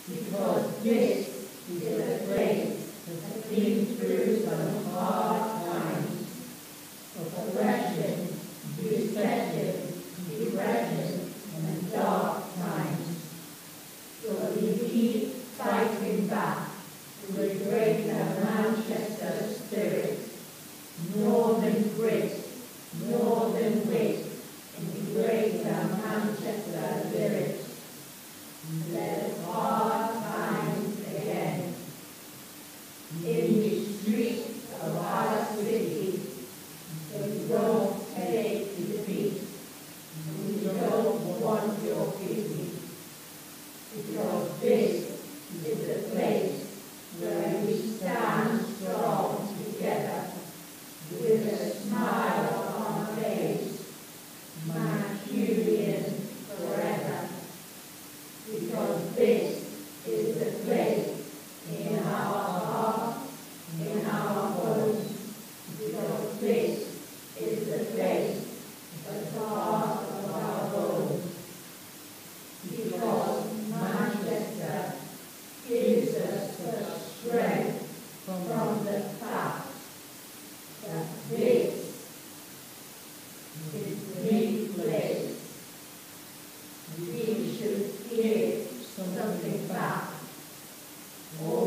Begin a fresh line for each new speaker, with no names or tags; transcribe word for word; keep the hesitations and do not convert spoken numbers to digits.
because this is a place that's been through some hard times, oppression, recession, depression, and dark times. So we keep fighting back with greater Manchester spirit, northern grit, northern wit, and greater Manchester lyrics. There's hard times again. In the streets of our city, we don't take defeat. We don't want your pity, because this is the place where we stand strong together, with a smile on our face, Mancunian forever. Because this is the place in our hearts, in our homes, because this is the place at the heart of our bones. Because Manchester gives us the strength from the fact that this is the place. We should give something back.